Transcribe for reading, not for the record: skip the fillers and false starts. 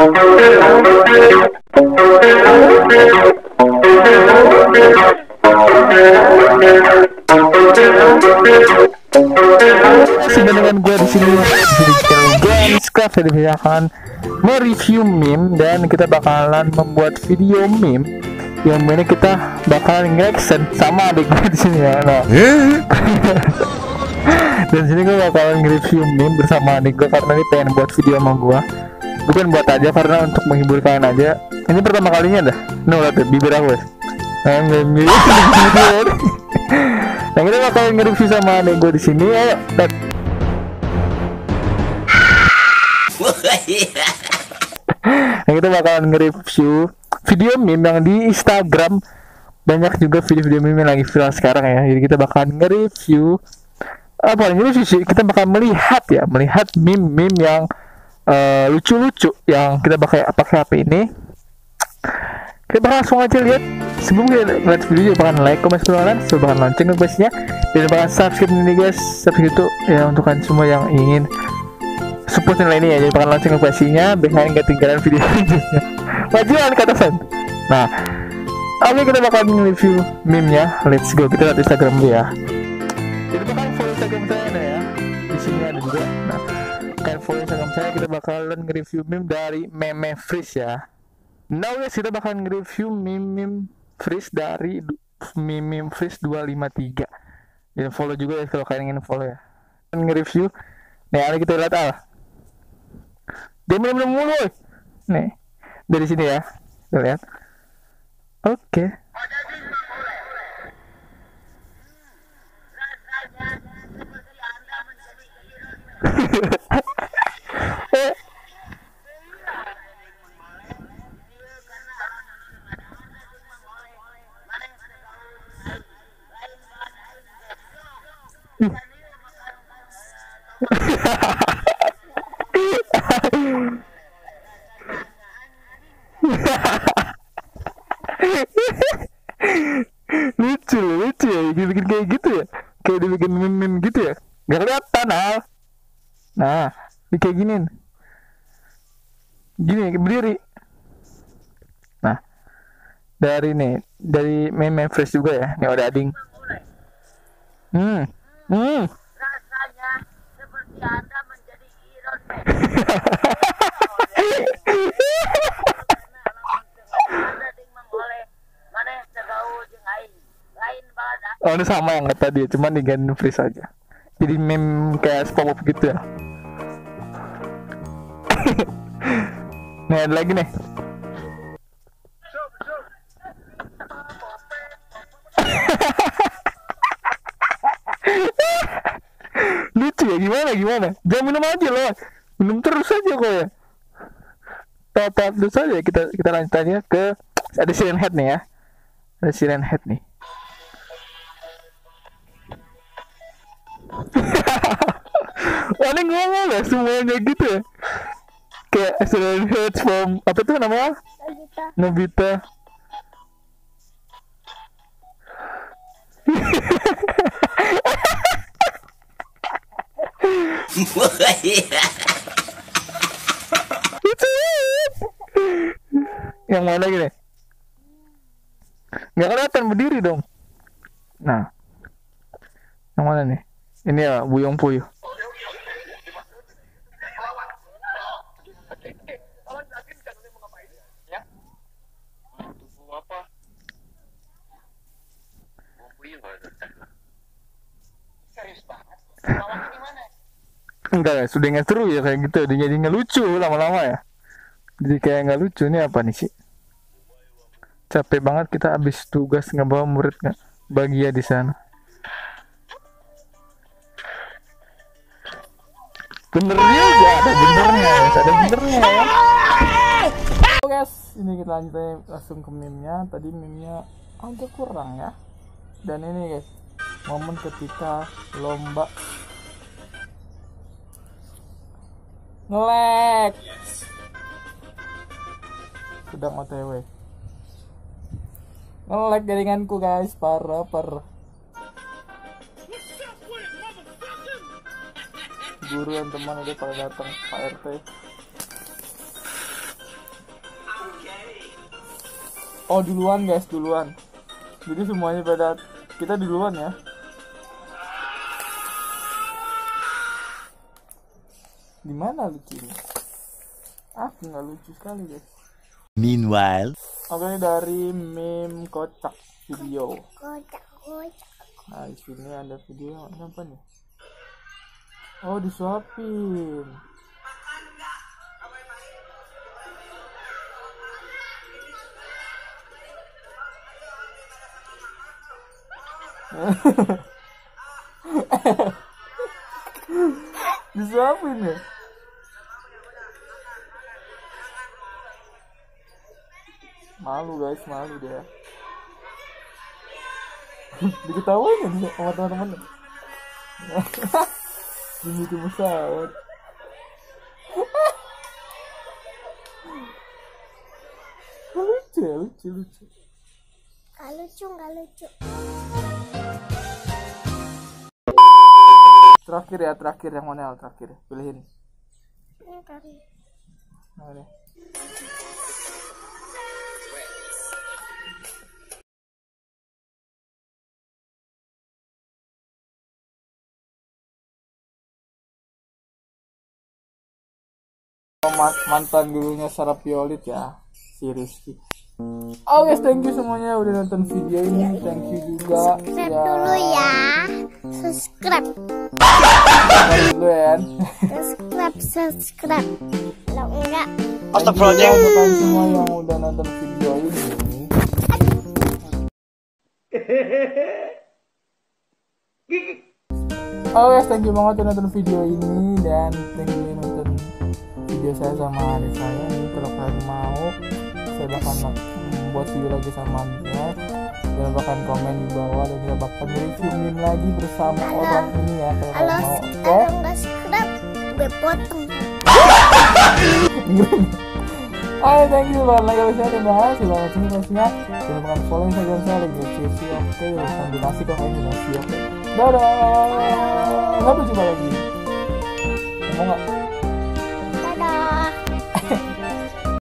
Dengan gue di sini Gamescraft jadi akan mereview meme dan kita bakalan membuat video meme yang mana kita bakalan reaction sama adik gue di sini ya. Nah. Dan sini gue bakalan nge-review meme bersama adik gue karena dia pengen buat video sama gue. Bukan buat aja karena untuk menghibur kalian aja. Ini pertama kalinya dah. Lihat deh bibir aku. Nah kita bakalan nge-review sama adik gue di sini. Ayo. Nah kita bakalan nge-review video meme yang di Instagram. Banyak juga video-video meme yang lagi viral sekarang ya. Jadi kita bakalan nge-review kita bakal melihat meme-meme yang lucu-lucu yang kita pakai HP ini. Kita bakal langsung aja lihat. Sebelum kita lihat video, jangan like, komen, subscribe, lonceng notifikasinya, dan bakal subscribe ini guys. Subscribe itu ya untuk kalian semua yang ingin support channel ini ya. Jadi bakal lonceng notifikasinya biar nggak ketinggalan video selanjutnya. Majuan ke atasan. Nah, oke kita bakal nge-review meme-nya. Let's go. Kita lihat Instagram dulu ya. Jadi bakal follow Instagram saya ya. Di sini ada juga. Nah, kalian follow Instagram saya, kita bakalan nge-review meme dari Meme Freeze ya. Now guys, kita bakalan nge-review meme Freeze dari Meme Freeze 253. Dan follow juga ya kalau kalian ingin follow ya. Nge-review. Nih, ada kita lihat dia bener-bener mulu. Nih, dari sini ya. Kita lihat. Oke. lucu ya dibikin kayak gitu ya, kayak dibikin meme gitu ya, nggak kelihatan nah ini kayak gini berdiri. Nah dari Meme Freeze juga ya, nih ada ading. Rasanya seperti Anda menjadi Iron Man. Oh ini sama yang kata dia, cuman diganti freeze aja. Jadi meme kayak SpongeBob gitu ya. Nih ada lagi nih. Lucu ya, gimana? Jangan minum aja loh, minum terus aja kok ya. Tap terus aja. Kita lanjut aja ke ada Siren Head nih ya. Ada Siren Head nih. Aneh ngomong ya semuanya gitu ya. Kayak Siren Head from apa tuh namanya? Nobita. Yang mana lagi nih? Nggak kelihatan berdiri dong. Nah, yang mana nih? Ini ya Buyong Puyuh. Enggak, sudah nggak seru ya kayak gitu. Jadi nggak lucu lama-lama ya. Jadi kayak nggak lucu. Ini apa nih sih? Capek banget kita habis tugas ngebawa murid nggak bahagia di sana. Bener juga, ada benernya ya. Oke guys, ini kita lanjut langsung ke meme-nya. Tadi meme-nya agak kurang ya. Dan ini guys, momen ketika lomba nge-lag sedang OTW. Nge-lag jaringanku guys, parah. Guru dan teman udah pada datang, Pak RT. Oh duluan guys, duluan. Jadi semuanya pada kita duluan ya. Gimana lucunya? Aku nggak lucu sekali guys. Meanwhile, Oke, dari meme kocak video. Kocak. Nah, di sini ada video apa nih? Oh, disuapin. Disuapin ya? Malu guys, malu dia. Diketawain ya sama teman-teman. Demi itu pesawat. Lucu ya, lucu. Nggak lucu. Terakhir yang mana yang terakhir? Pilihin. Ini kan. Nah, deh. Mantan gurunya Sarah Violet ya, si Rizky. Oh guys, thank you semuanya udah nonton video ini. Thank you juga. Subscribe dulu ya. Subscribe. Dulu ya. Subscribe. Kalau enggak, Thank you teman semua yang udah nonton video ini. Oh guys, thank you banget udah nonton video ini dan thank you udah nonton video saya sama adik saya nih. Kalau kalian mau, saya bakal membuat video lagi sama dia. Kita bakal komen di bawah dan kita bakal review meme lagi bersama orang ini ya. Kalau kalian mau, oke? kalau enggak subscribe, gue potong. Hai, thank you banget lagi saya dan bahas silahkan sini pastinya jangan lupa follow Instagram saya lagi oke urusan donasi kok kayaknya donasi oke dadah sampai jumpa lagi ngomong nggak